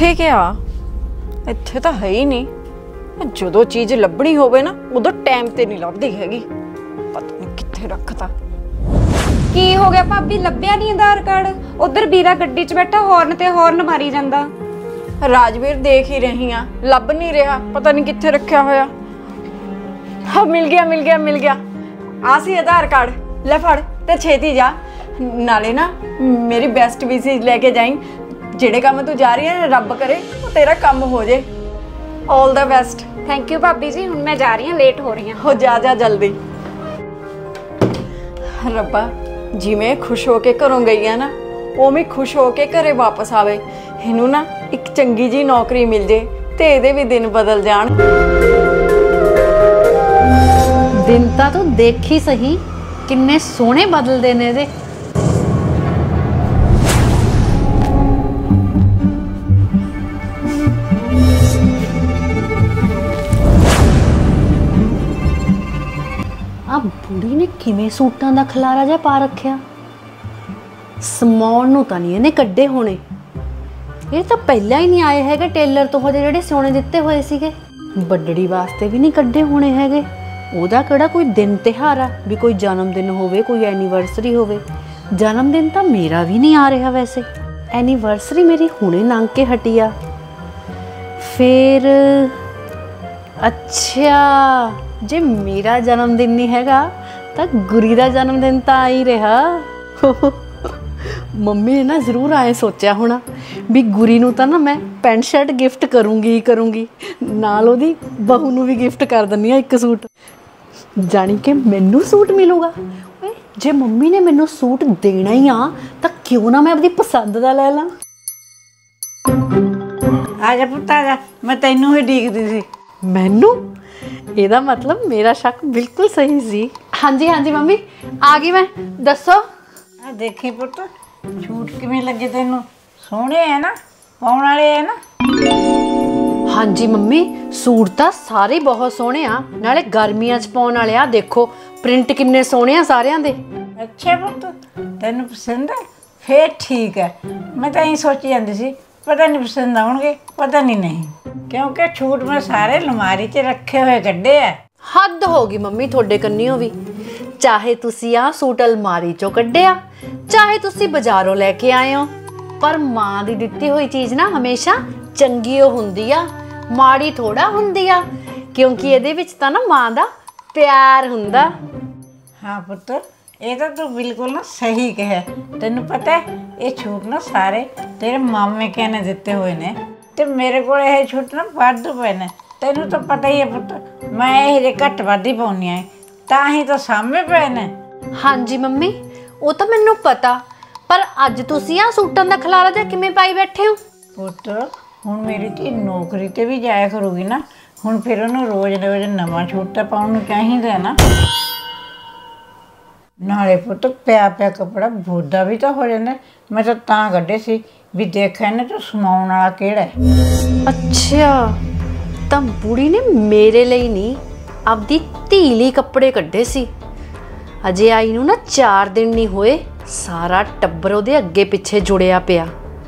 ਇੱਥੇ ਗਿਆ ਇੱਥੇ ਤਾਂ ਹੈ ਹੀ ਨਹੀਂ। ਜਦੋਂ ਚੀਜ਼ ਲੱਭਣੀ ਹੋਵੇ ਨਾ ਉਦੋਂ ਟਾਈਮ ਤੇ ਨਹੀਂ ਲੱਭਦੀ ਹੈਗੀ। ਪਤਾ ਨਹੀਂ ਕਿੱਥੇ ਰੱਖਤਾ। ਕੀ ਹੋ ਗਿਆ ਭਾਬੀ, ਲੱਭਿਆ ਨਹੀਂ ਆਧਾਰ ਕਾਰਡ? ਉਧਰ ਵੀਰਾ ਗੱਡੀ 'ਚ ਬੈਠਾ ਹਾਰਨ ਤੇ ਹਾਰਨ ਮਾਰੀ ਜਾਂਦਾ। ਰਾਜਵੀਰ ਦੇਖ ਹੀ ਰਹੀ ਆ, ਲੱਭ ਨਹੀਂ ਰਿਹਾ, ਪਤਾ ਨਹੀਂ ਕਿੱਥੇ ਰੱਖਿਆ ਹੋਇਆ। ਹਾਂ ਮਿਲ ਗਿਆ ਮਿਲ ਗਿਆ ਮਿਲ ਗਿਆ। ਆ ਸੀ ਆਧਾਰ ਕਾਰਡ, ਲੈ ਫੜ ਤੇ ਛੇਤੀ ਜਾ। ਨਾਲੇ ਨਾ ਮੇਰੀ ਬੈਸਟ ਵਿਸ਼ੇਸ ਲੈ ਕੇ ਜਾਈਂ। ਜਿਹੜੇ ਕੰਮ ਤੂੰ ਜਾ ਰਹੀ ਹੈ ਰੱਬ ਕਰੇ ਉਹ ਤੇਰਾ ਕੰਮ ਹੋ ਜੇ। All the best. Thank you ਭਾਬੀ ਜੀ, ਹੁਣ ਮੈਂ ਜਾ ਰਹੀ ਹਾਂ, ਲੇਟ ਹੋ ਰਹੀ ਹਾਂ। ਹੋ ਜਾ ਜਾ ਜਲਦੀ। ਰੱਬਾ ਜਿਵੇਂ ਖੁਸ਼ ਹੋ ਕੇ ਘਰੋਂ ਗਈ ਆ ਨਾ ਉਵੇਂ ਖੁਸ਼ ਹੋ ਕੇ ਘਰੇ ਵਾਪਸ ਆਵੇ। ਇਹਨੂੰ ਨਾ ਇੱਕ ਚੰਗੀ ਜੀ ਨੌਕਰੀ ਮਿਲ ਜੇ ਤੇ ਇਹਦੇ ਵੀ ਦਿਨ ਬਦਲ ਜਾਣ। ਦਿਨ ਤਾਂ ਤੂੰ ਦੇਖੀ ਸਹੀ ਕਿੰਨੇ ਸੋਹਣੇ ਬਦਲਦੇ ਨੇ ਇਹਦੇ। ਆ ਬੁੜੀ ਨੇ ਕਿਵੇਂ ਸੂਟਾਂ ਦਾ ਖਲਾਰਾ ਜਿਹਾ ਪਾ ਰੱਖਿਆ। ਸਮਾਉਣ ਨੂੰ ਤਾਂ ਨਹੀਂ ਇਹਨੇ ਕੱਢੇ ਹੋਣੇ। ਇਹ ਤਾਂ ਪਹਿਲਾਂ ਹੀ ਨਹੀਂ ਆਏ ਹੈਗੇ ਟੇਲਰ ਤੋਂ ਜਿਹੜੇ ਸਿਉਣੇ ਦਿੱਤੇ ਹੋਏ ਸੀਗੇ। ਬੱਡੜੀ ਵਾਸਤੇ ਵੀ ਨਹੀਂ ਕੱਢੇ ਹੋਣੇ ਹੈਗੇ। ਉਹਦਾ ਕਿਹੜਾ ਕੋਈ ਦਿਨ ਤਿਉਹਾਰ ਆ ਵੀ ਕੋਈ ਜਨਮ ਦਿਨ ਹੋਵੇ, ਕੋਈ ਐਨੀਵਰਸਰੀ ਹੋਵੇ। ਜਨਮ ਦਿਨ ਤਾਂ ਮੇਰਾ ਵੀ ਨਹੀਂ ਆ ਰਿਹਾ ਵੈਸੇ। ਐਨੀਵਰਸਰੀ ਮੇਰੀ ਹੁਣੇ ਲੰਘ ਕੇ ਹਟੀ ਆ। ਫਿਰ ਅੱਛਾ ਜੇ ਮੇਰਾ ਜਨਮ ਦਿਨ ਨਹੀਂ ਹੈਗਾ ਤਾਂ ਗੁਰੀ ਦਾ ਜਨਮ ਦਿਨ ਤਾਂ ਆ ਹੀ ਰਿਹਾ। ਮੰਮੀ ਨੇ ਨਾ ਜ਼ਰੂਰ ਆਏ ਸੋਚਿਆ ਹੋਣਾ ਵੀ ਗੁਰੀ ਨੂੰ ਤਾਂ ਨਾ ਮੈਂ ਪੈਂਟ ਸ਼ਰਟ ਗਿਫਟ ਕਰੂੰਗੀ ਨਾਲ ਉਹਦੀ ਬਹੂ ਨੂੰ ਵੀ ਗਿਫਟ ਕਰ ਦਿੰਦੀ ਆ ਇੱਕ ਸੂਟ। ਜਾਣੀ ਕਿ ਮੈਨੂੰ ਸੂਟ ਮਿਲੂਗਾ। ਓਏ ਜੇ ਮੰਮੀ ਨੇ ਮੈਨੂੰ ਸੂਟ ਦੇਣਾ ਹੀ ਆ ਤਾਂ ਕਿਉਂ ਨਾ ਮੈਂ ਆਪਣੀ ਪਸੰਦ ਦਾ ਲੈ ਲਾਂ। ਆ ਜਾ ਪੁੱਤ ਆ ਜਾ, ਮੈਂ ਤੈਨੂੰ ਹੀ ਡੀਕਦੀ ਸੀ। ਮੈਨੂੰ? ਇਹਦਾ ਮਤਲਬ ਮੇਰਾ ਸ਼ੱਕ ਬਿਲਕੁਲ ਸਹੀ ਸੀ। ਹਾਂਜੀ ਹਾਂਜੀ ਮੰਮੀ ਆ ਗਈ ਮੈਂ, ਦੱਸੋ। ਆ ਦੇਖੀ ਪੁੱਤ ਸੂਟ ਕਿਵੇਂ ਲੱਗੇ ਤੈਨੂੰ? ਸੋਹਣੇ ਹੈ ਨਾ, ਪਾਉਣ ਵਾਲੇ ਹੈ ਨਾ? ਹਾਂਜੀ ਮੰਮੀ ਸੂਟ ਤਾਂ ਸਾਰੇ ਬਹੁਤ ਸੋਹਣੇ ਆ, ਨਾਲੇ ਗਰਮੀਆਂ 'ਚ ਪਾਉਣ ਵਾਲੇ ਆ। ਦੇਖੋ ਪ੍ਰਿੰਟ ਕਿੰਨੇ ਸੋਹਣੇ ਆ ਸਾਰਿਆਂ ਦੇ। ਅੱਛਾ ਪੁੱਤ ਤੈਨੂੰ ਪਸੰਦ ਹੈ? ਫੇਰ ਠੀਕ ਹੈ। ਮੈਂ ਤਾਂ ਇਹੀ ਸੋਚੀ ਜਾਂਦੀ ਸੀ ਪਤਾ ਨਹੀਂ ਪਸੰਦ ਆਉਣਗੇ, ਪਤਾ ਨਹੀਂ ਕਿਉਂਕਿ ਛੂਟ ਮੈਂ ਸਾਰੇ ਅਲਮਾਰੀ 'ਚ ਰੱਖੇ ਹੋਏ ਕੱਢੇ ਆ। ਹੱਦ ਹੋ ਗਈ ਮੰਮੀ ਤੁਹਾਡੇ ਕੰਨਿਓ ਵੀ। ਚਾਹੇ ਤੁਸੀਂ ਆ ਸੂਟ ਅਲਮਾਰੀ 'ਚੋਂ ਕੱਢਿਆ, ਚਾਹੇ ਤੁਸੀਂ ਬਾਜ਼ਾਰੋਂ ਲੈ ਕੇ ਆਏ ਹੋ, ਪਰ ਮਾਂ ਦੀ ਦਿੱਤੀ ਹੋਈ ਚੀਜ਼ ਨਾ ਹਮੇਸ਼ਾ ਚੰਗੀ ਓ ਹੁੰਦੀ ਆ, ਮਾੜੀ ਥੋੜਾ ਹੁੰਦੀ ਆ। ਕਿਉਂਕਿ ਇਹਦੇ ਵਿੱਚ ਤਾਂ ਨਾ ਮਾਂ ਦਾ ਪਿਆਰ ਹੁੰਦਾ। ਹਾਂ ਪੁੱਤ ਇਹ ਤਾਂ ਤੂੰ ਬਿਲਕੁਲ ਨਾ ਸਹੀ ਕਿਹਾ। ਤੈਨੂੰ ਪਤਾ ਇਹ ਛੂਟ ਨਾ ਸਾਰੇ ਤੇਰੇ ਮਾਮੇ ਕੇ ਨੇ ਦਿੱਤੇ ਹੋਏ ਨੇ ਤੇ ਮੇਰੇ ਕੋਲ ਇਹ ਛੂਟ ਨਾ ਵਾਧੂ ਪਏ ਨੇ। ਤੈਨੂੰ ਤਾਂ ਪਤਾ ਹੀ ਹੈ ਪੁੱਤ ਮੈਂ ਇਹ ਜੇ ਘੱਟ ਵੱਧ ਹੀ ਪਾਉਂਦੀ ਆ, ਤਾਂ ਹੀ ਤਾਂ ਸਾਹਮਣੇ ਪਏ ਨੇ। ਹਾਂਜੀ ਮੰਮੀ ਉਹ ਤਾਂ ਮੈਨੂੰ ਪਤਾ, ਪਰ ਅੱਜ ਤੁਸੀਂ ਆ ਸੂਟਾਂ ਦਾ ਖਲਾਰਾ ਜਿਹਾ ਕਿਵੇਂ ਪਾਈ ਬੈਠੇ ਹੋ? ਪੁੱਤ ਹੁਣ ਮੇਰੀ ਧੀ ਨੌਕਰੀ ਤੇ ਵੀ ਜਾਇਆ ਕਰੂਗੀ ਨਾ, ਹੁਣ ਫਿਰ ਉਹਨੂੰ ਰੋਜ਼ ਨਵਾਂ ਛੂਟ ਤਾਂ ਪਾਉਣ ਨੂੰ ਚਾਹੀਦਾ ਨਾ। ਨਾਲੇ ਪੁੱਤ ਪਿਆ ਕੱਪੜਾ ਬੋਦਾ ਵੀ ਤਾਂ ਹੋ ਜਾਂਦਾ। ਮੈਂ ਤਾਂ ਕੱਢੇ ਸੀ ਵੀ ਦੇਖਿਆ ਨਾ ਤੂੰ ਸਮਾਉਣ ਵਾਲਾ ਕਿਹੜਾ ਹੈ। ਅੱਛਾ ਤਾਂ ਬੁੜੀ ਨੇ ਮੇਰੇ ਲਈ ਨਹੀਂ ਆਪਦੀ ਧੀ ਲਈ ਕੱਪੜੇ ਕੱਢੇ ਸੀ। ਅਜੇ ਆਈ ਨੂੰ ਨਾ 4 ਦਿਨ ਨਹੀਂ ਹੋਏ, ਸਾਰਾ ਟੱਬਰ ਉਹਦੇ ਅੱਗੇ ਪਿੱਛੇ ਜੁੜਿਆ ਪਿਆ।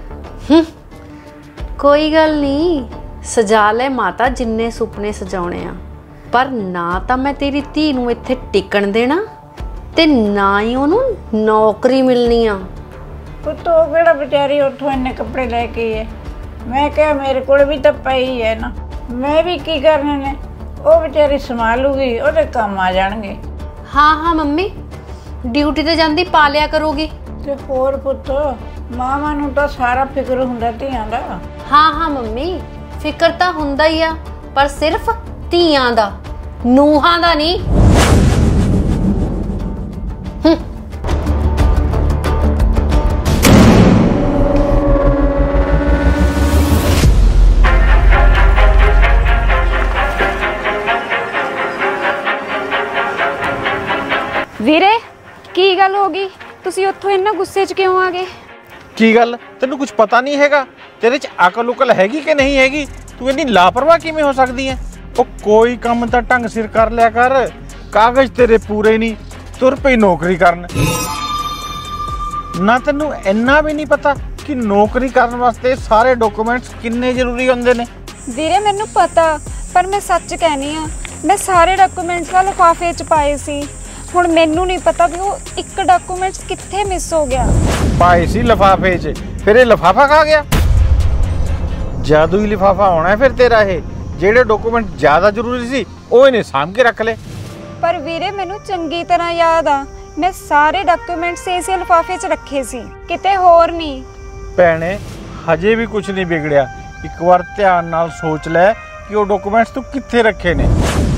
ਕੋਈ ਗੱਲ ਨਹੀਂ, ਸਜਾ ਲੈ ਮਾਤਾ ਜਿੰਨੇ ਸੁਪਨੇ ਸਜਾਉਣੇ ਆ, ਪਰ ਨਾ ਤਾਂ ਮੈਂ ਤੇਰੀ ਧੀ ਨੂੰ ਇੱਥੇ ਟਿਕਣ ਦੇਣਾ ਤੇ ਨਾ ਹੀ ਉਹਨੂੰ ਨੌਕਰੀ ਮਿਲਣੀ ਆ। ਪੁੱਤ ਉਹ ਕਿਹੜਾ ਵਿਚਾਰੀ ਉੱਥੋਂ ਇੰਨੇ ਕੱਪੜੇ ਲੈ ਕੇ ਹੈ। ਮੈਂ ਕਿਹਾ ਮੇਰੇ ਕੋਲ ਵੀ ਤਾਂ ਪਈ ਹੈ ਨਾ, ਮੈਂ ਵੀ ਕੀ ਕਰਨੇ ਨੇ। ਉਹ ਵਿਚਾਰੀ ਸੰਭਾਲੂਗੀ, ਉਹਦੇ ਕੰਮ ਆ ਜਾਣਗੇ। ਹਾਂ ਮੰਮੀ ਡਿਊਟੀ ਤੇ ਜਾਂਦੀ ਪਾ ਲਿਆ ਕਰੂਗੀ। ਤੇ ਹੋਰ ਪੁੱਤ ਮਾਵਾਂ ਨੂੰ ਤਾਂ ਸਾਰਾ ਫਿਕਰ ਹੁੰਦਾ ਧੀਆਂ ਦਾ। ਹਾਂ ਮੰਮੀ ਫਿਕਰ ਤਾਂ ਹੁੰਦਾ ਹੀ ਆ, ਪਰ ਸਿਰਫ ਧੀਆਂ ਦਾ, ਨੂੰਹਾਂ ਦਾ ਨਹੀਂ। ਵੀਰੇ ਕੀ ਗੱਲ ਹੋ ਗਈ? ਤੁਸੀਂ ਉੱਥੋਂ ਇੰਨਾ ਗੁੱਸੇ 'ਚ ਕਿਉਂ ਆ ਗਏ? ਕੀ ਗੱਲ ਤੈਨੂੰ ਕੁਝ ਪਤਾ ਨਹੀਂ ਹੈਗਾ? ਤੇਰੇ 'ਚ ਅਕਲ ਉਕਲ ਹੈਗੀ ਕਿ ਨਹੀਂ ਹੈਗੀ? ਤੂੰ ਇੰਨੀ ਲਾਪਰਵਾਹ ਕਿਵੇਂ ਹੋ ਸਕਦੀ ਹੈ? ਉਹ ਕੋਈ ਕੰਮ ਤਾਂ ਢੰਗ ਸਿਰ ਕਰ ਲਿਆ ਕਰ। ਕਾਗਜ਼ ਤੇਰੇ ਪੂਰੇ ਨਹੀਂ, ਤੁਰ ਪਈ ਨੌਕਰੀ ਕਰਨ। ਨਾ ਤੈਨੂੰ ਇੰਨਾ ਵੀ ਨਹੀਂ ਪਤਾ ਕਿ ਨੌਕਰੀ ਕਰਨ ਵਾਸਤੇ ਸਾਰੇ ਡਾਕੂਮੈਂਟਸ ਕਿੰਨੇ ਜ਼ਰੂਰੀ ਹੁੰਦੇ ਨੇ। ਵੀਰੇ ਮੈਨੂੰ ਪਤਾ, ਪਰ ਮੈਂ ਸੱਚ ਕਹਿਨੀ ਆ, ਮੈਂ ਸਾਰੇ ਡਾਕੂਮੈਂਟਸ ਵਾਲੇ ਲਿਫਾਫੇ 'ਚ ਪਾਏ ਸੀ। ਹੁਣ ਮੈਨੂੰ ਨਹੀਂ ਪਤਾ ਵੀ ਉਹ ਇੱਕ ਡਾਕੂਮੈਂਟਸ ਕਿੱਥੇ ਮਿਸ ਹੋ ਗਿਆ। ਪਾਏ ਸੀ ਲਿਫਾਫੇ 'ਚ, ਫਿਰ ਇਹ ਲਿਫਾਫਾ ਖਾ ਗਿਆ। ਜਾਦੂਈ ਲਿਫਾਫਾ ਹੋਣਾ ਹੈ ਫਿਰ ਤੇਰਾ ਇਹ। ਜਿਹੜੇ ਡਾਕੂਮੈਂਟ ਜ਼ਿਆਦਾ ਜ਼ਰੂਰੀ ਸੀ ਉਹ ਇਹਨੇ ਸਾਂਭ ਕੇ ਰੱਖ ਲਏ। ਪਰ ਵੀਰੇ ਮੈਨੂੰ ਚੰਗੀ ਤਰ੍ਹਾਂ ਯਾਦ ਆ, ਮੈਂ ਸਾਰੇ ਡਾਕੂਮੈਂਟਸ ਇਸੇ ਲਿਫਾਫੇ 'ਚ ਰੱਖੇ ਸੀ, ਕਿਤੇ ਹੋਰ ਨਹੀਂ। ਭੈਣੇ ਹਜੇ ਵੀ ਕੁਝ ਨਹੀਂ ਵਿਗੜਿਆ। ਇੱਕ ਵਾਰ ਧਿਆਨ ਨਾਲ ਸੋਚ ਲੈ ਕਿ ਉਹ ਡਾਕੂਮੈਂਟਸ ਤੂੰ ਕਿੱਥੇ ਰੱਖੇ ਨੇ।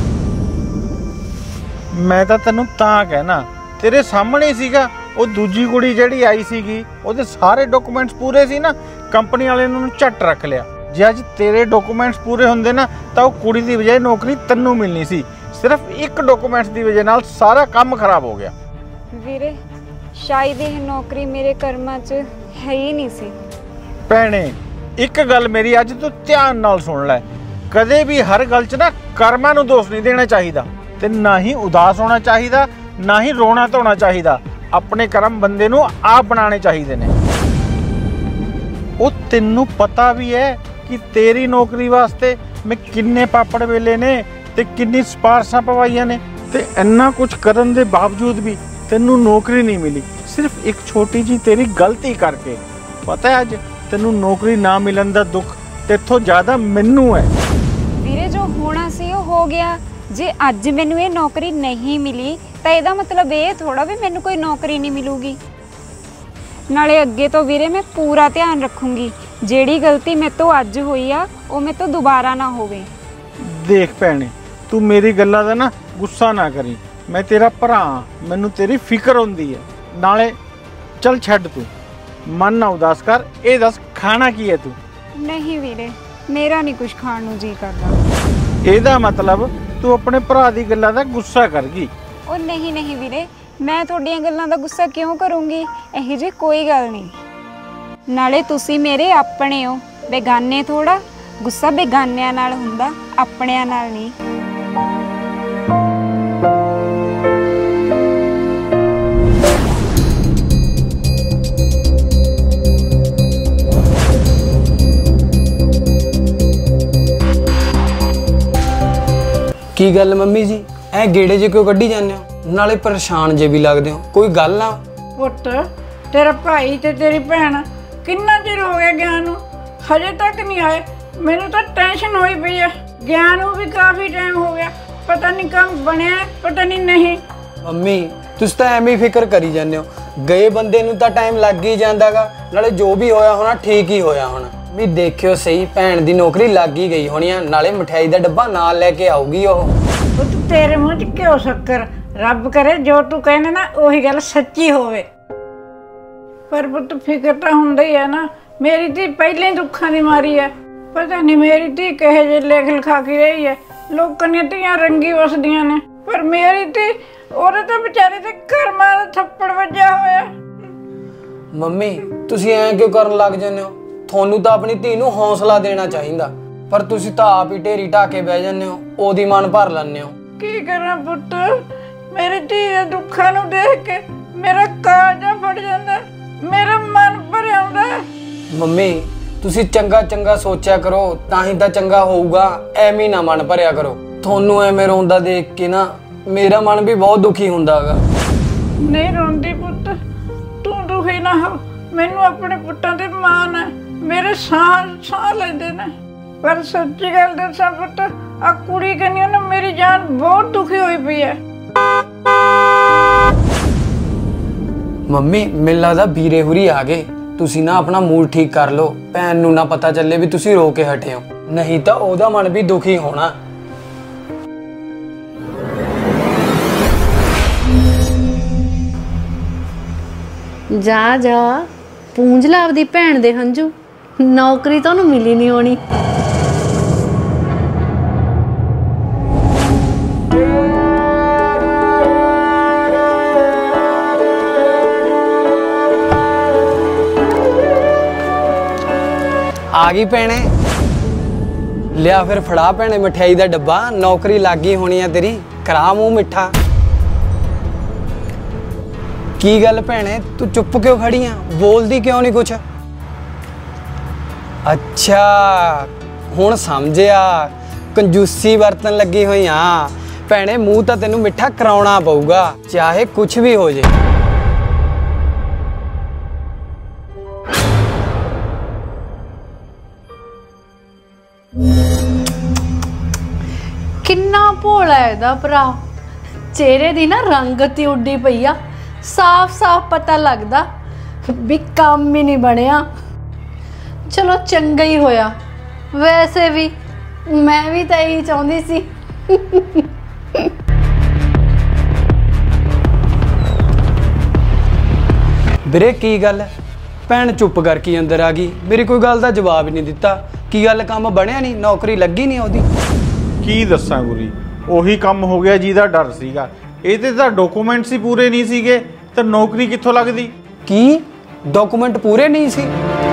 ਮੈਂ ਤਾਂ ਤੈਨੂੰ ਤਾਂ ਕਹਿਣਾ, ਤੇਰੇ ਸਾਹਮਣੇ ਸੀਗਾ। ਉਹ ਦੂਜੀ ਕੁੜੀ ਜਿਹੜੀ ਆਈ ਸੀਗੀ ਉਹਦੇ ਸਾਰੇ ਡਾਕੂਮੈਂਟਸ ਪੂਰੇ ਸੀ ਨਾ, ਕੰਪਨੀ ਵਾਲਿਆਂ ਨੇ ਉਹਨੂੰ ਝੱਟ ਰੱਖ ਲਿਆ। ਜੇ ਅੱਜ ਤੇਰੇ ਡਾਕੂਮੈਂਟਸ ਪੂਰੇ ਹੁੰਦੇ ਨਾ ਤਾਂ ਉਹ ਕੁੜੀ ਦੀ ਬਜਾਏ ਨੌਕਰੀ ਤੈਨੂੰ ਮਿਲਣੀ ਸੀ। ਸਿਰਫ ਇੱਕ ਡਾਕੂਮੈਂਟਸ ਦੀ ਵਜ੍ਹਾ ਨਾਲ ਸਾਰਾ ਕੰਮ ਖਰਾਬ ਹੋ ਗਿਆ। ਵੀਰੇ ਸ਼ਾਇਦ ਇਹ ਨੌਕਰੀ ਮੇਰੇ ਕਰਮਾਂ 'ਚ ਹੈ ਹੀ ਨਹੀਂ ਸੀ। ਭੈਣੇ ਇੱਕ ਗੱਲ ਮੇਰੀ ਅੱਜ ਤੂੰ ਧਿਆਨ ਨਾਲ ਸੁਣ ਲੈ, ਕਦੇ ਵੀ ਹਰ ਗੱਲ 'ਚ ਨਾ ਕਰਮਾਂ ਨੂੰ ਦੋਸ਼ ਨਹੀਂ ਦੇਣਾ ਚਾਹੀਦਾ, ਤੇ ਨਾ ਹੀ ਉਦਾਸ ਹੋਣਾ ਚਾਹੀਦਾ, ਨਾ ਹੀ ਰੋਣਾ ਧੋਣਾ ਚਾਹੀਦਾ। ਆਪਣੇ ਕਰਮ ਬੰਦੇ ਨੂੰ ਆਪ ਬਣਾਉਣੇ ਚਾਹੀਦੇ ਨੇ। ਉਹ ਤੈਨੂੰ ਪਤਾ ਵੀ ਹੈ ਕਿ ਤੇਰੀ ਨੌਕਰੀ ਵਾਸਤੇ ਮੈਂ ਕਿੰਨੇ ਪਾਪੜ ਵੇਲੇ ਨੇ ਤੇ ਕਿੰਨੀ ਸਿਫਾਰਸ਼ਾਂ ਪਵਾਈਆਂ ਨੇ, ਤੇ ਇੰਨਾ ਕੁਝ ਕਰਨ ਦੇ ਬਾਵਜੂਦ ਵੀ ਤੈਨੂੰ ਨੌਕਰੀ ਨਹੀਂ ਮਿਲੀ, ਸਿਰਫ ਇੱਕ ਛੋਟੀ ਜਿਹੀ ਤੇਰੀ ਗਲਤੀ ਕਰਕੇ। ਪਤਾ ਹੈ ਅੱਜ ਤੈਨੂੰ ਨੌਕਰੀ ਨਾ ਮਿਲਣ ਦਾ ਦੁੱਖ ਤੇਥੋਂ ਜ਼ਿਆਦਾ ਮੈਨੂੰ ਹੈ। ਵੀਰੇ ਜੋ ਹੋਣਾ ਸੀ ਉਹ ਹੋ ਗਿਆ। ਜੇ ਅੱਜ ਮੈਨੂੰ ਇਹ ਨੌਕਰੀ ਨਹੀਂ ਮਿਲੀ ਤਾਂ ਇਹਦਾ ਮਤਲਬ ਇਹ ਥੋੜਾ ਵੀ ਮੈਨੂੰ ਕੋਈ ਨੌਕਰੀ ਨਹੀਂ ਮਿਲੂਗੀ। ਨਾਲੇ ਅੱਗੇ ਤੋਂ ਵੀਰੇ ਮੈਂ ਪੂਰਾ ਧਿਆਨ ਰੱਖੂੰਗੀ, ਜਿਹੜੀ ਗਲਤੀ ਮੇਰੇ ਤੋਂ ਅੱਜ ਹੋਈ ਆ ਉਹ ਮੇਰੇ ਤੋਂ ਦੁਬਾਰਾ ਨਾ ਹੋਵੇ। ਦੇਖ ਭੈਣੇ ਤੂੰ ਮੇਰੀ ਗੱਲਾਂ ਦਾ ਨਾ ਗੁੱਸਾ ਨਾ ਕਰੀ, ਮੈਂ ਤੇਰਾ ਭਰਾ, ਮੈਨੂੰ ਤੇਰੀ ਫਿਕਰ ਹੁੰਦੀ ਹੈ। ਨਾਲੇ ਚੱਲ ਛੱਡ, ਤੂੰ ਮਨ ਨਾ ਉਦਾਸ ਕਰ। ਇਹ ਦੱਸ ਖਾਣਾ ਕੀ ਹੈ ਤੂੰ? ਨਹੀਂ ਵੀਰੇ ਮੇਰਾ ਨਹੀਂ ਕੁਝ ਖਾਣ ਨੂੰ ਜੀ ਕਰਦਾ। ਇਹਦਾ ਮਤਲਬ ਤੂੰ ਆਪਣੇ ਭਰਾ ਦੀ ਗੱਲਾਂ ਦਾ ਗੁੱਸਾ ਕਰ ਗਈ। ਉਹ ਨਹੀਂ ਵੀਰੇ, ਮੈਂ ਤੁਹਾਡੀਆਂ ਗੱਲਾਂ ਦਾ ਗੁੱਸਾ ਕਿਉਂ ਕਰੂੰਗੀ? ਇਹੋ ਜਿਹੀ ਕੋਈ ਗੱਲ ਨਹੀਂ। ਨਾਲੇ ਤੁਸੀਂ ਮੇਰੇ ਆਪਣੇ ਹੋ, ਬੇਗਾਨੇ ਥੋੜਾ। ਗੁੱਸਾ ਬੇਗਾਨਿਆਂ ਨਾਲ ਹੁੰਦਾ, ਆਪਣਿਆਂ ਨਾਲ ਨਹੀਂ। ਕੀ ਗੱਲ ਮੰਮੀ ਜੀ, ਐ ਗੇੜੇ ਜੇ ਕਿਉਂ ਕੱਢੀ ਜਾਂਦੇ ਹੋ? ਨਾਲੇ ਪਰੇਸ਼ਾਨ ਜੇ ਵੀ ਲੱਗਦੇ ਹੋ, ਕੋਈ ਗੱਲ ਆ? ਪੁੱਤ ਤੇਰਾ ਭਾਈ ਤੇ ਤੇਰੀ ਭੈਣ ਕਿੰਨਾ ਚਿਰ ਹੋ ਗਿਆ ਗਿਆਨ ਨੂੰ, ਹਜੇ ਤੱਕ ਨਹੀਂ ਆਏ। ਮੈਨੂੰ ਤਾਂ ਟੈਨਸ਼ਨ ਹੋਈ ਪਈ ਹੈ। ਗਿਆਨ ਨੂੰ ਵੀ ਕਾਫੀ ਟਾਈਮ ਹੋ ਗਿਆ, ਪਤਾ ਨਹੀਂ ਕੰਮ ਬਣਿਆ ਪਤਾ ਨਹੀਂ। ਮੰਮੀ ਤੁਸੀਂ ਤਾਂ ਐਵੇਂ ਹੀ ਫਿਕਰ ਕਰੀ ਜਾਂਦੇ ਹੋ, ਗਏ ਬੰਦੇ ਨੂੰ ਤਾਂ ਟਾਈਮ ਲੱਗ ਹੀ ਜਾਂਦਾਗਾ। ਨਾਲੇ ਜੋ ਵੀ ਹੋਇਆ ਹੋਣਾ ਠੀਕ ਹੀ ਹੋਇਆ ਹੋਣਾ। ਵੀ ਦੇਖਿਓ ਸਹੀ, ਭੈਣ ਦੀ ਨੌਕਰੀ ਲੱਗ ਹੀ ਗਈ ਹੋਣੀ ਆ, ਨਾਲੇ ਮਠਿਆਈ ਦਾ ਡੱਬਾ ਨਾਲ ਲੈ ਕੇ ਆਊਗੀ ਉਹ। ਪੁੱਤ ਤੇਰੇ ਮੂੰਹ 'ਚ ਘਿਓ ਸ਼ੱਕਰ, ਰੱਬ ਕਰੇ ਜੋ ਤੂੰ ਕਹਿੰਦਾ ਨਾ ਉਹੀ ਗੱਲ ਸੱਚੀ ਹੋਵੇ। ਪਰ ਪੁੱਤ ਫਿਕਰ ਤਾਂ ਹੁੰਦਾ ਹੀ ਹੈ ਨਾ, ਮੇਰੀ ਧੀ ਪਹਿਲਾਂ ਹੀ ਦੁੱਖਾਂ ਦੀ ਮਾਰੀ ਹੈ। ਪਤਾ ਨਹੀਂ ਮੇਰੀ ਧੀ ਕਿਹੋ ਜਿਹੇ ਲੇਖ ਲਿਖਾ ਕੇ ਰਹੀ ਹੈ। ਲੋਕਾਂ ਦੀਆਂ ਧੀਆਂ ਰੰਗੀ ਵਸਦੀਆਂ ਨੇ, ਪਰ ਮੇਰੀ ਧੀ ਉਹਦੇ ਤਾਂ ਵਿਚਾਰੇ ਦੇ ਕਰਮਾਂ ਦਾ ਥੱਪੜ ਵੱਜਿਆ ਹੋਇਆ। ਮੰਮੀ ਤੁਸੀਂ ਐਂ ਕਿਉਂ ਕਰਨ ਲੱਗ ਜਾਂਦੇ ਹੋ? ਤੁਹਾਨੂੰ ਤਾਂ ਆਪਣੀ ਧੀ ਨੂੰ ਹੌਸਲਾ ਦੇਣਾ ਚਾਹੀਦਾ, ਪਰ ਤੁਸੀਂ ਤਾਂ ਆਪ ਹੀ ਢੇਰੀ ਢਾ ਕੇ ਬਹਿ ਜਾਂਦੇ ਹੋ, ਉਹਦੀ ਮਨ ਭਰ ਲੈਂਦੇ ਹੋ। ਕੀ ਕਰਾਂ ਪੁੱਤ, ਮੇਰੀ ਧੀ ਦੇ ਦੁੱਖਾਂ ਨੂੰ ਦੇਖ ਕੇ ਮੇਰਾ ਕਾਲਜਾ ਫਟ ਜਾਂਦਾ, ਮੇਰਾ ਮਨ ਭਰ ਆਉਂਦਾ। ਮੰਮੀ ਤੁਸੀਂ ਚੰਗਾ ਚੰਗਾ ਸੋਚਿਆ ਕਰੋ, ਤਾਂ ਹੀ ਤਾਂ ਚੰਗਾ ਹੋਊਗਾ। ਐਵੇਂ ਨਾ ਮਨ ਭਰਿਆ ਕਰੋ। ਤੁਹਾਨੂੰ ਐਵੇਂ ਰੋਂਦਾ ਦੇਖ ਕੇ ਨਾ ਮੇਰਾ ਮਨ ਵੀ ਬਹੁਤ ਦੁਖੀ ਹੁੰਦਾ ਹੈਗਾ। ਨਹੀਂ ਰੋਂਦੀ ਪੁੱਤ, ਤੂੰ ਦੁਖੀ ਨਾ ਹੋ। ਮੈਨੂੰ ਆਪਣੇ ਪੁੱਤਾਂ ਤੇ ਮਾਣ ਹੈ, ਮੇਰੇ ਸਾਹ ਲੈਂਦੇ ਨੇ। ਪਰ ਸੱਚੀ ਗੱਲ ਦੱਸਾਂ ਪੁੱਤ, ਆ ਕੁੜੀ ਕਹਿੰਦੀ ਨਾ ਮੇਰੀ ਜਾਨ ਬਹੁਤ ਦੁਖੀ ਹੋਈ ਪਈ ਹੈ। ਮੰਮੀ ਮੈਨੂੰ ਲੱਗਦਾ ਵੀਰੇ ਹੁਰੀ ਆ ਗਏ। ਤੁਸੀਂ ਨਾ ਆਪਣਾ ਮੂਡ ਠੀਕ ਕਰ ਲਓ, ਭੈਣ ਨੂੰ ਨਾ ਪਤਾ ਚੱਲੇ ਵੀ ਤੁਸੀਂ ਰੋ ਕੇ ਹਟੇ ਹੋ, ਨਹੀਂ ਤਾਂ ਉਹਦਾ ਮਨ ਵੀ ਦੁਖੀ ਹੋਣਾ। ਜਾ ਜਾ ਪੂੰਝ ਲਾ ਆਪਦੀ ਭੈਣ ਦੇ ਹੰਝੂ, ਨੌਕਰੀ ਤਾਂ ਉਹਨੂੰ ਮਿਲੀ ਨਹੀਂ ਹੋਣੀ। ਆ ਗਈ ਭੈਣੇ, ਲਿਆ ਫਿਰ ਫੜਾ ਭੈਣੇ ਮਠਿਆਈ ਦਾ ਡੱਬਾ। ਨੌਕਰੀ ਲੱਗ ਗਈ ਹੋਣੀ ਆ ਤੇਰੀ, ਕਰਾ ਮੂੰਹ ਮਿੱਠਾ। ਕੀ ਗੱਲ ਭੈਣੇ ਤੂੰ ਚੁੱਪ ਕਿਉਂ ਖੜੀ ਆ, ਬੋਲਦੀ ਕਿਉਂ ਨਹੀਂ ਕੁਛ? ਅੱਛਾ ਹੁਣ ਸਮਝਿਆ, ਕੰਜੂਸੀ ਵਰਤਨ ਲੱਗੀ ਹੋਈ ਆ ਭੈਣੇ। ਮੂੰਹ ਤਾਂ ਤੈਨੂੰ ਮਿੱਠਾ ਕਰਾਉਣਾ ਪਊਗਾ, ਚਾਹੇ ਕੁਝ ਵੀ ਹੋ ਜੇ। ਕਿੰਨਾ ਭੋਲਾ ਇਹਦਾ ਭਰਾ, ਚਿਹਰੇ ਦੀ ਨਾ ਰੰਗਤ ਹੀ ਉੱਡੀ ਪਈ ਆ। ਸਾਫ਼-ਸਾਫ਼ ਪਤਾ ਲੱਗਦਾ ਵੀ ਕੰਮ ਹੀ ਨਹੀਂ ਬਣਿਆ। ਚਲੋ ਚੰਗਾ ਹੀ ਹੋਇਆ, ਵੈਸੇ ਵੀ ਮੈਂ ਵੀ ਤਾਂ ਇਹੀ ਚਾਹੁੰਦੀ ਸੀ। ਵੀਰੇ ਕੀ ਗੱਲ, ਭੈਣ ਚੁੱਪ ਕਰਕੇ ਅੰਦਰ ਆ ਗਈ, ਮੇਰੀ ਕੋਈ ਗੱਲ ਦਾ ਜਵਾਬ ਹੀ ਨਹੀਂ ਦਿੱਤਾ। ਕੀ ਗੱਲ, ਕੰਮ ਬਣਿਆ ਨਹੀਂ, ਨੌਕਰੀ ਲੱਗੀ ਨਹੀਂ ਉਹਦੀ? ਕੀ ਦੱਸਾਂ ਗੁਰੀ, ਉਹੀ ਕੰਮ ਹੋ ਗਿਆ ਜਿਹਦਾ ਡਰ ਸੀਗਾ। ਇਹਦੇ ਤਾਂ ਡਾਕੂਮੈਂਟਸ ਹੀ ਪੂਰੇ ਨਹੀਂ ਸੀਗੇ, ਤਾਂ ਨੌਕਰੀ ਕਿੱਥੋਂ ਲੱਗਦੀ? ਕੀ ਡਾਕੂਮੈਂਟ ਪੂਰੇ ਨਹੀਂ ਸੀ?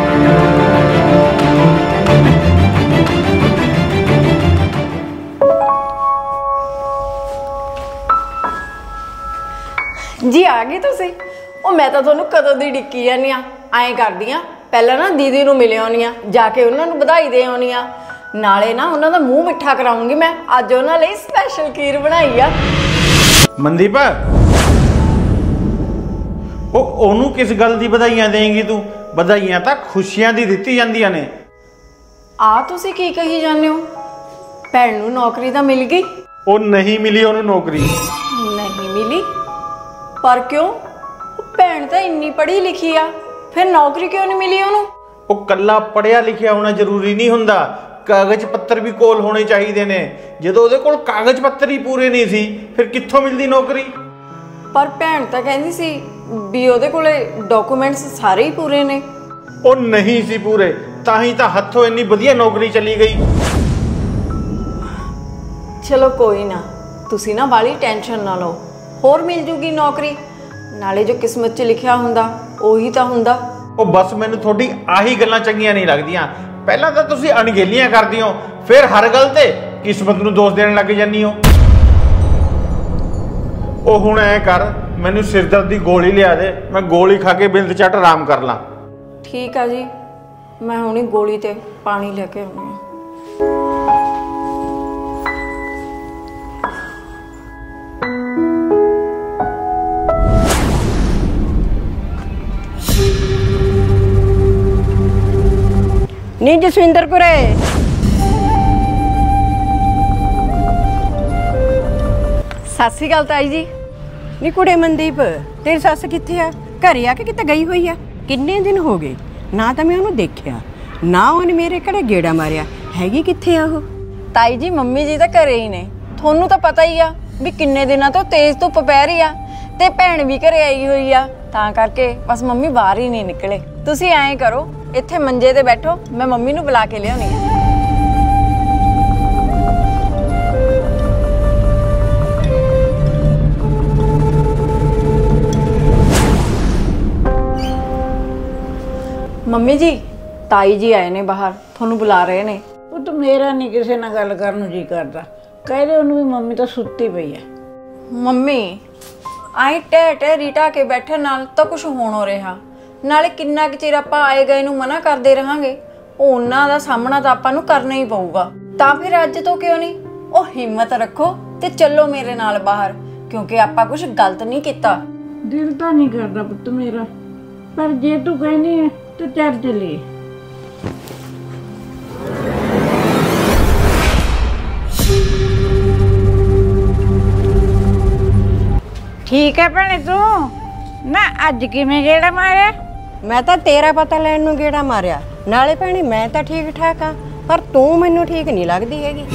ਜੀ ਆ ਗਏ ਤੁਸੀਂ? ਉਹ ਮੈਂ ਤਾਂ ਤੁਹਾਨੂੰ ਕਦੋਂ ਦੀ ਡਿੱਕੀ ਜਾਂਦੀ ਆ। ਐਂ ਕਰਦੀ ਆ, ਪਹਿਲਾਂ ਨਾ ਦੀਦੀ ਨੂੰ ਮਿਲ ਆਉਣੀ ਆ, ਜਾ ਕੇ ਉਹਨਾਂ ਨੂੰ ਵਧਾਈ ਦੇ ਆਉਣੀ ਆ, ਨਾਲੇ ਨਾ ਉਹਨਾਂ ਦਾ ਮੂੰਹ ਮਿੱਠਾ ਕਰਾਉਂਗੀ ਮੈਂ। ਅੱਜ ਉਹਨਾਂ ਲਈ ਸਪੈਸ਼ਲ ਖੀਰ ਬਣਾਈ ਆ। ਮਨਦੀਪ, ਉਹਨੂੰ ਕਿਸ ਗੱਲ ਦੀ ਵਧਾਈਆਂ ਦੇਂਗੀ ਤੂੰ? ਵਧਾਈਆਂ ਤਾਂ ਖੁਸ਼ੀਆਂ ਦੀ ਦਿੱਤੀ ਜਾਂਦੀਆਂ ਨੇ। ਆ ਤੁਸੀਂ ਕੀ ਕਹੀ ਜਾਂਦੇ ਹੋ? ਭੈਣ ਨੂੰ ਨੌਕਰੀ ਤਾਂ ਮਿਲ ਗਈ? ਉਹ ਨਹੀਂ ਮਿਲੀ ਉਹਨੂੰ ਨੌਕਰੀ। ਨਹੀਂ ਮਿਲੀ? ਪਰ ਕਿਉਂ? ਭੈਣ ਤਾਂ ਇੰਨੀ ਪੜ੍ਹੀ ਲਿਖੀ ਆ, ਫਿਰ ਨੌਕਰੀ ਕਿਉਂ ਨਹੀਂ ਮਿਲੀ ਉਹਨੂੰ? ਉਹ ਕੱਲਾ ਪੜਿਆ ਲਿਖਿਆ ਹੋਣਾ ਜ਼ਰੂਰੀ ਨਹੀਂ ਹੁੰਦਾ, ਕਾਗਜ਼ ਪੱਤਰ ਵੀ ਕੋਲ ਹੋਣੇ ਚਾਹੀਦੇ ਨੇ। ਜਦੋਂ ਉਹਦੇ ਕੋਲ ਕਾਗਜ਼ ਪੱਤਰ ਹੀ ਪੂਰੇ ਨਹੀਂ ਸੀ, ਫਿਰ ਕਿੱਥੋਂ ਮਿਲਦੀ ਨੌਕਰੀ? ਪਰ ਭੈਣ ਤਾਂ ਕਹਿੰਦੀ ਸੀ ਵੀ ਉਹਦੇ ਕੋਲੇ ਡਾਕੂਮੈਂਟਸ ਸਾਰੇ ਹੀ ਪੂਰੇ ਨੇ। ਉਹ ਨਹੀਂ ਸੀ ਪੂਰੇ, ਤਾਂ ਹੀ ਤਾਂ ਹੱਥੋਂ ਇੰਨੀ ਵਧੀਆ ਨੌਕਰੀ ਚਲੀ ਗਈ। ਚਲੋ ਕੋਈ ਨਾ, ਤੁਸੀਂ ਨਾ ਬਾਲੀ ਟੈਨਸ਼ਨ ਨਾ ਲਓ, ਹੋਰ ਮਿਲ ਜੂਗੀ ਨੌਕਰੀ। ਨਾਲੇ ਜੋ ਕਿਸਮਤ 'ਚ ਲਿਖਿਆ ਹੁੰਦਾ ਉਹੀ ਤਾਂ ਹੁੰਦਾ। ਉਹ ਬਸ ਮੈਨੂੰ ਤੁਹਾਡੀ ਆਹੀ ਗੱਲਾਂ ਚੰਗੀਆਂ ਨਹੀਂ ਲੱਗਦੀਆਂ। ਪਹਿਲਾਂ ਤਾਂ ਤੁਸੀਂ ਅਣਗਹਿਲੀਆਂ ਕਰਦੀ ਹੋ, ਫਿਰ ਹਰ ਗੱਲ ਤੇ ਕਿਸਮਤ ਨੂੰ ਦੋਸ਼ ਦੇਣ ਲੱਗ ਜਾਂਦੀ ਹੋ। ਉਹ ਹੁਣ ਐ ਕਰ, ਮੈਨੂੰ ਸਿਰਦਰਦ ਦੀ ਗੋਲੀ ਲਿਆ ਦੇ, ਮੈਂ ਗੋਲੀ ਖਾ ਕੇ ਬਿੰਦ ਝੱਟ ਆਰਾਮ ਕਰ ਲਾਂ। ਠੀਕ ਆ ਜੀ, ਮੈਂ ਹੁਣੀ ਗੋਲੀ ਤੇ ਪਾਣੀ ਲੈ ਕੇ ਆਉਂਦੀ ਹਾਂ। ਨੀ ਜਸਵਿੰਦਰ ਕੁਰੇ, ਸਤਿ ਸ਼੍ਰੀ ਅਕਾਲ ਤਾਈ ਜੀ। ਨੀ ਕੁੜੇ ਮਨਦੀਪ, ਤੇਰੀ ਸੱਸ ਕਿੱਥੇ ਆ? ਘਰੇ ਆ ਕੇ ਕਿਤੇ ਗਈ ਹੋਈ ਆ? ਕਿੰਨੇ ਦਿਨ ਹੋ ਗਏ, ਨਾ ਤਾਂ ਮੈਂ ਉਹਨੂੰ ਦੇਖਿਆ, ਨਾ ਉਹਨੇ ਮੇਰੇ ਘਰੇ ਗੇੜਾ ਮਾਰਿਆ। ਹੈਗੀ ਕਿੱਥੇ ਆ ਉਹ? ਤਾਈ ਜੀ ਮੰਮੀ ਜੀ ਤਾਂ ਘਰੇ ਹੀ ਨੇ। ਤੁਹਾਨੂੰ ਤਾਂ ਪਤਾ ਹੀ ਆ ਵੀ ਕਿੰਨੇ ਦਿਨਾਂ ਤੋਂ ਤੇਜ਼ ਧੁੱਪ ਪੈ ਰਹੀ ਆ, ਤੇ ਭੈਣ ਵੀ ਘਰੇ ਆਈ ਹੋਈ ਆ, ਤਾਂ ਕਰਕੇ ਬਸ ਮੰਮੀ ਬਾਹਰ ਹੀ ਨਹੀਂ ਨਿਕਲੇ। ਤੁਸੀਂ ਐਂ ਕਰੋ, ਇੱਥੇ ਮੰਜੇ ਤੇ ਬੈਠੋ, ਮੈਂ ਮੰਮੀ ਨੂੰ ਬੁਲਾ ਕੇ ਲਿਆਉਣੀ ਆ। ਮੰਮੀ ਜੀ, ਤਾਈ ਜੀ ਆਏ ਨੇ ਬਾਹਰ, ਤੁਹਾਨੂੰ ਬੁਲਾ ਰਹੇ ਨੇ। ਪੁੱਤ ਮੇਰਾ ਨਹੀਂ ਕਿਸੇ ਨਾਲ ਗੱਲ ਕਰਨ ਨੂੰ ਜੀ ਕਰਦਾ, ਕਹਿੰਦੇ ਉਹਨੂੰ ਵੀ ਮੰਮੀ ਤਾਂ ਸੁੱਤੀ ਪਈ ਹੈ। ਮੰਮੀ ਆਈ ਟੈ ਰੀਟਾ ਕੇ ਬੈਠਣ ਨਾਲ ਤਾਂ ਕੁਝ ਹੋਣ ਹੋ ਰਿਹਾ, ਨਾਲੇ ਕਿੰਨਾ ਕੁ ਚਿਰ ਆਪਾਂ ਆਏ ਗਏ ਨੂੰ ਮਨਾ ਕਰਦੇ ਰਹਾਂਗੇ। ਉਹਨਾਂ ਦਾ ਸਾਹਮਣਾ ਤਾਂ ਆਪਾਂ ਨੂੰ ਕਰਨਾ ਹੀ ਪਊਗਾ। ਤਾਂ ਫਿਰ ਅੱਜ ਤੋਂ ਕਿਉਂ ਨਹੀਂ? ਉਹ ਹਿੰਮਤ ਰੱਖੋ ਤੇ ਚੱਲੋ ਮੇਰੇ ਨਾਲ ਬਾਹਰ, ਕਿਉਂਕਿ ਆਪਾਂ ਕੁਝ ਗਲਤ ਨਹੀਂ ਕੀਤਾ। ਦਿਲ ਤਾਂ ਨਹੀਂ ਕਰਦਾ ਪੁੱਤ ਮੇਰਾ, ਪਰ ਜੇ ਤੂੰ ਕਹਿੰਦੀ ਹੈ ਤਾਂ ਚੱਲ ਚੱਲੀਏ। ਠੀਕ ਹੈ ਭੈਣੇ, ਤੂੰ ਨਾ ਅੱਜ ਕਿਵੇਂ ਗੇੜਾ ਮਾਰਿਆ? ਮੈਂ ਤਾਂ ਤੇਰਾ ਪਤਾ ਲੈਣ ਨੂੰ ਗੇੜਾ ਮਾਰਿਆ। ਨਾਲੇ ਭੈਣੇ ਮੈਂ ਤਾਂ ਠੀਕ ਠਾਕ ਆ, ਪਰ ਤੂੰ ਮੈਨੂੰ ਠੀਕ ਨਹੀਂ ਲੱਗਦੀ ਹੈਗੀ।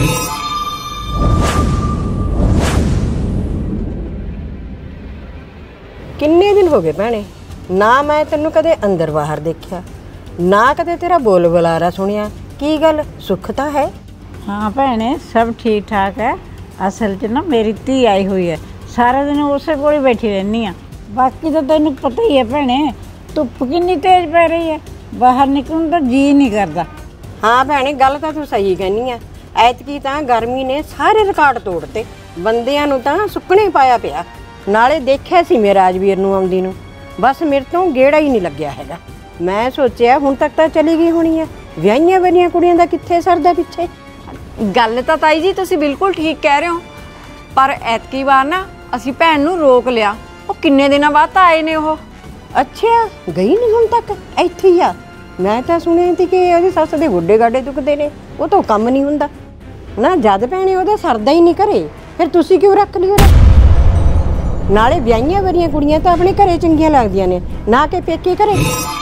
ਕਿੰਨੇ ਦਿਨ ਹੋ ਗਏ ਭੈਣੇ, ਨਾ ਮੈਂ ਤੈਨੂੰ ਕਦੇ ਅੰਦਰ ਬਾਹਰ ਦੇਖਿਆ, ਨਾ ਕਦੇ ਤੇਰਾ ਬੋਲ ਬੁਲਾਰਾ ਸੁਣਿਆ। ਕੀ ਗੱਲ, ਸੁੱਖ ਤਾਂ ਹੈ? ਹਾਂ ਭੈਣੇ, ਸਭ ਠੀਕ ਠਾਕ ਹੈ। ਅਸਲ 'ਚ ਨਾ ਮੇਰੀ ਧੀ ਆਈ ਹੋਈ ਹੈ, ਸਾਰਾ ਦਿਨ ਉਸੇ ਕੋਲ ਹੀ ਬੈਠੀ ਰਹਿੰਦੀ ਆ। ਬਾਕੀ ਤਾਂ ਤੈਨੂੰ ਪਤਾ ਹੀ ਹੈ ਭੈਣੇ, ਧੁੱਪ ਕਿੰਨੀ ਤੇਜ਼ ਪੈ ਰਹੀ ਹੈ, ਬਾਹਰ ਨਿਕਲਣ ਦਾ ਜੀ ਨਹੀਂ ਕਰਦਾ। ਹਾਂ ਭੈਣੇ, ਗੱਲ ਤਾਂ ਤੂੰ ਸਹੀ ਕਹਿੰਦੀ ਆ। ਐਤਕੀ ਤਾਂ ਗਰਮੀ ਨੇ ਸਾਰੇ ਰਿਕਾਰਡ ਤੋੜਤੇ, ਬੰਦਿਆਂ ਨੂੰ ਤਾਂ ਸੁੱਕਣੇ ਪਾਇਆ ਪਿਆ। ਨਾਲੇ ਦੇਖਿਆ ਸੀ ਮੈਂ ਰਾਜਵੀਰ ਨੂੰ ਆਉਂਦੀ ਨੂੰ, ਬਸ ਮੇਰੇ ਤੋਂ ਗੇੜਾ ਹੀ ਨਹੀਂ ਲੱਗਿਆ ਹੈਗਾ। ਮੈਂ ਸੋਚਿਆ ਹੁਣ ਤੱਕ ਤਾਂ ਚਲੀ ਗਈ ਹੋਣੀ ਹੈ, ਵਿਆਹੀਆਂ ਵਰੀਆਂ ਕੁੜੀਆਂ ਦਾ ਕਿੱਥੇ ਸਰਦਾ ਪਿੱਛੇ। ਗੱਲ ਤਾਂ ਤਾਈ ਜੀ ਤੁਸੀਂ ਬਿਲਕੁਲ ਠੀਕ ਕਹਿ ਰਹੇ ਹੋ, ਪਰ ਐਤਕੀ ਵਾਰ ਨਾ ਅਸੀਂ ਭੈਣ ਨੂੰ ਰੋਕ ਲਿਆ। ਉਹ ਕਿੰਨੇ ਦਿਨਾਂ ਬਾਅਦ ਤਾਂ ਆਏ ਨੇ ਉਹ। ਅੱਛਾ, ਗਈ ਨਹੀਂ ਹੁਣ ਤੱਕ, ਇੱਥੇ ਹੀ ਆ। ਮੈਂ ਤਾਂ ਸੁਣਿਆ ਸੀ ਕਿ ਉਹਦੀ ਸੱਸ ਦੇ ਗੋਡੇ ਗਾਡੇ ਦੁਖਦੇ ਨੇ, ਉਹ ਤੋਂ ਕੰਮ ਨਹੀਂ ਹੁੰਦਾ ਨਾ। ਜਦ ਭੈਣੇ ਉਹਦਾ ਸਰਦਾ ਹੀ ਨਹੀਂ ਘਰੇ, ਫਿਰ ਤੁਸੀਂ ਕਿਉਂ ਰੱਖ ਲਿਓ? ਨਾਲੇ ਵਿਆਹੀਆਂ ਵਰੀਆਂ ਕੁੜੀਆਂ ਤਾਂ ਆਪਣੇ ਘਰੇ ਚੰਗੀਆਂ ਲੱਗਦੀਆਂ ਨੇ, ਨਾ ਕਿ ਪੇਕੇ ਘਰੇ।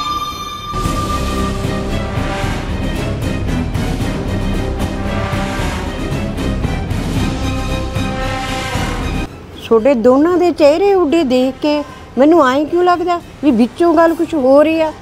ਛੋਟੇ ਦੋਨਾਂ ਦੇ ਚਿਹਰੇ ਉੱਡੇ ਦੇਖ ਕੇ ਮੈਨੂੰ ਐਂ ਕਿਉਂ ਲੱਗਦਾ ਵੀ ਵਿੱਚੋਂ ਗੱਲ ਕੁਝ ਹੋ ਰਹੀ ਆ।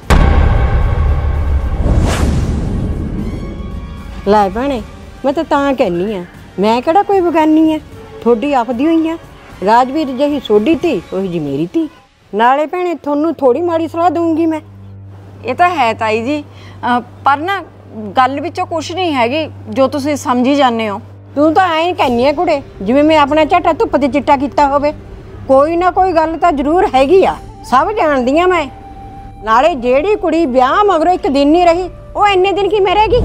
ਲੈ ਭੈਣੇ, ਮੈਂ ਤਾਂ ਕਹਿੰਨੀ ਆ, ਮੈਂ ਕਿਹੜਾ ਕੋਈ ਬਗਾਨੀ ਆ, ਤੁਹਾਡੀ ਆਪਦੀ ਹੋਈ ਆ। ਰਾਜਵੀਰ ਜਿਹੀ ਸੋਡੀ ਤੀ, ਉਹੀ ਜੀ ਮੇਰੀ ਤੀ। ਨਾਲੇ ਭੈਣੇ ਤੁਹਾਨੂੰ ਥੋੜੀ ਮਾੜੀ ਸਲਾਹ ਦਊਂਗੀ ਮੈਂ। ਇਹ ਤਾਂ ਹੈ ਤਾਈ ਜੀ, ਪਰ ਨਾ ਗੱਲ ਵਿੱਚੋਂ ਕੁਛ ਨਹੀਂ ਹੈਗੀ ਜੋ ਤੁਸੀਂ ਸਮਝੀ ਜਾਂਦੇ ਹੋ। ਤੂੰ ਤਾਂ ਐਂ ਕਹਿੰਨੀ ਆ ਕੁੜੇ, ਜਿਵੇਂ ਮੈਂ ਆਪਣਾ ਝਾਟਾ ਧੁੱਪ ਤੇ ਚਿੱਟਾ ਕੀਤਾ ਹੋਵੇ। ਕੋਈ ਨਾ ਕੋਈ ਗੱਲ ਤਾਂ ਜ਼ਰੂਰ ਹੈਗੀ ਆ, ਸਭ ਜਾਣਦੀ ਆ ਮੈਂ। ਨਾਲੇ ਜਿਹੜੀ ਕੁੜੀ ਵਿਆਹ ਮਗਰੋਂ ਇੱਕ ਦਿਨ ਨਹੀਂ ਰਹੀ, ਉਹ ਇੰਨੇ ਦਿਨ ਕੀ ਰਹੇਗੀ?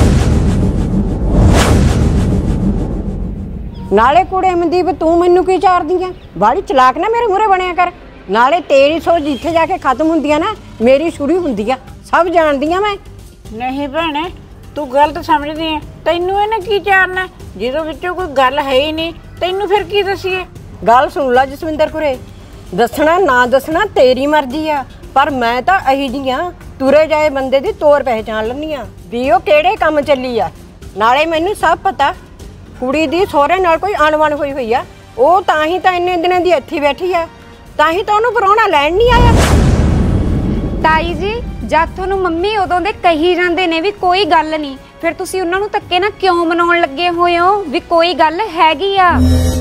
ਨਾਲੇ ਕੁੜੇ ਮਨਦੀਪ, ਤੂੰ ਮੈਨੂੰ ਕੀ ਚਾਰਦੀ ਆ? ਬਾੜੀ ਚਲਾਕ ਨਾ ਮੇਰੇ ਮੂਹਰੇ ਬਣਿਆ ਕਰ। ਨਾਲੇ ਤੇਰੀ ਸੋਚ ਜਿੱਥੇ ਜਾ ਕੇ ਖਤਮ ਹੁੰਦੀ ਆ ਨਾ, ਮੇਰੀ ਸ਼ੁਰੂ ਹੁੰਦੀ ਆ, ਸਭ ਜਾਣਦੀ ਆ ਮੈਂ। ਨਹੀਂ ਭੈਣੇ, ਤੂੰ ਗਲਤ ਸਮਝਦੀ ਹੈ। ਤੈਨੂੰ ਇਹਨੇ ਕੀ ਚਾਰਨਾ ਜਦੋਂ ਵਿੱਚੋਂ ਕੋਈ ਗੱਲ ਹੈ ਹੀ ਨਹੀਂ? ਤੈਨੂੰ ਫਿਰ ਕੀ ਦਸੀਏ? ਗੱਲ ਸੁਣ ਲੈ ਜਸਵਿੰਦਰ ਕੁਰੇ, ਦੱਸਣਾ ਨਾ ਦੱਸਣਾ ਤੇਰੀ ਮਰਜ਼ੀ ਆ, ਪਰ ਮੈਂ ਤਾਂ ਇਹੀ ਜਿਹੀ ਆ, ਤੁਰੇ ਜਾਏ ਬੰਦੇ ਦੀ ਤੋਰ ਪਹਿਚਾਣ ਲੈਂਦੀ ਆ ਵੀ ਉਹ ਕਿਹੜੇ ਕੰਮ ਚੱਲੀ ਆ। ਨਾਲੇ ਮੈਨੂੰ ਸਭ ਪਤਾ, ਕੁੜੀ ਦੀ ਸਹੁਰੇ ਨਾਲ ਕੋਈ ਅਣਬਣ ਹੋਈ ਆ। ਉਹ ਤਾਂ ਹੀ ਤਾਂ ਇੰਨੇ ਦਿਨਾਂ ਦੀ ਇੱਥੇ ਬੈਠੀ ਆ, ਤਾਂ ਹੀ ਤਾਂ ਉਹਨੂੰ ਪ੍ਰਾਹੁਣਾ ਲੈਣ ਨਹੀਂ ਆਇਆ। ਤਾਈ ਜੀ, ਜਦ ਤੁਹਾਨੂੰ ਮੰਮੀ ਉਦੋਂ ਦੇ ਕਹੀ ਜਾਂਦੇ ਨੇ ਵੀ ਕੋਈ ਗੱਲ ਨਹੀਂ, ਫਿਰ ਤੁਸੀਂ ਉਹਨਾਂ ਨੂੰ ਧੱਕੇ ਨਾਲ ਕਿਉਂ ਮਨਾਉਣ ਲੱਗੇ ਹੋਏ ਹੋ ਵੀ ਕੋਈ ਗੱਲ ਹੈਗੀ ਆ?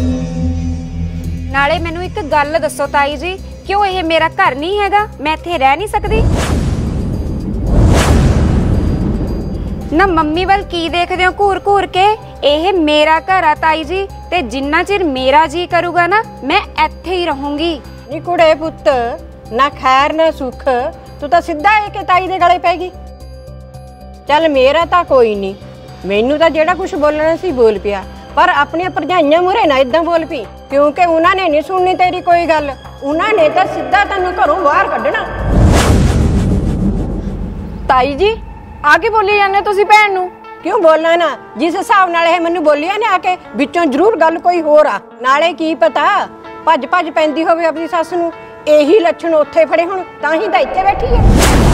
ਨਾਲੇ ਮੈਨੂੰ ਇੱਕ ਗੱਲ ਦੱਸੋ ਤਾਈ ਜੀ, ਕਿਉਂ ਇਹ ਮੇਰਾ ਘਰ ਨਹੀਂ ਹੈਗਾ? ਮੈਂ ਇੱਥੇ ਰਹਿ ਨਹੀਂ ਸਕਦੀ? ਨਾ ਮੰਮੀ ਵੱਲ ਕੀ ਦੇਖਦੇ ਹੋ ਘੂਰ ਘੂਰ ਕੇ? ਇਹ ਮੇਰਾ ਘਰ ਆ ਤਾਈ ਜੀ, ਤੇ ਜਿੰਨਾ ਚਿਰ ਮੇਰਾ ਜੀ ਕਰੂਗਾ ਨਾ, ਮੈਂ ਇੱਥੇ ਹੀ ਰਹੂੰਗੀ। ਨੀ ਕੁੜੇ ਪੁੱਤ, ਨਾ ਖੈਰ ਨਾ ਸੁੱਖ, ਤੂੰ ਤਾਂ ਸਿੱਧਾ ਇਹ ਕਿ ਤਾਈ ਦੇ ਗਲੇ ਪੈ ਗਈ। ਚੱਲ ਮੇਰਾ ਤਾਂ ਕੋਈ ਨਹੀਂ, ਮੈਨੂੰ ਤਾਂ ਜਿਹੜਾ ਕੁਝ ਬੋਲਣਾ ਸੀ ਬੋਲ ਪਿਆ, ਪਰ ਆਪਣੀਆਂ ਭਰਜਾਈਆਂ ਮੂਹਰੇ ਨਾ ਇਦਾਂ ਬੋਲ ਪਈ, ਕਿਉਂਕਿ ਉਹਨਾਂ ਨੇ ਨਹੀਂ ਸੁਣਨੀ ਤੇਰੀ ਕੋਈ ਗੱਲ। ਉਹਨਾਂ ਨੇ ਤਾਂ ਸਿੱਧਾ ਤੈਨੂੰ ਘਰੋਂ ਬਾਹਰ ਕੱਢਣਾ। ਤਾਈ ਜੀ, ਆ ਕੇ ਬੋਲੀ ਜਾਂਦੇ ਤੁਸੀਂ ਭੈਣ ਨੂੰ? ਕਿਉਂ ਬੋਲਣਾ ਨਾ? ਜਿਸ ਹਿਸਾਬ ਨਾਲ ਇਹ ਮੈਨੂੰ ਬੋਲਿਆ ਨੇ ਆ ਕੇ, ਵਿੱਚੋਂ ਜ਼ਰੂਰ ਗੱਲ ਕੋਈ ਹੋਰ ਆ। ਨਾਲੇ ਕੀ ਪਤਾ ਭੱਜ ਪੈਂਦੀ ਹੋਵੇ ਆਪਣੀ ਸੱਸ ਨੂੰ, ਇਹੀ ਲੱਛਣ ਉੱਥੇ ਫੜੇ ਹੁਣ, ਤਾਂ ਹੀ ਤਾਂ ਇੱਥੇ ਬੈਠੀ ਹੈ।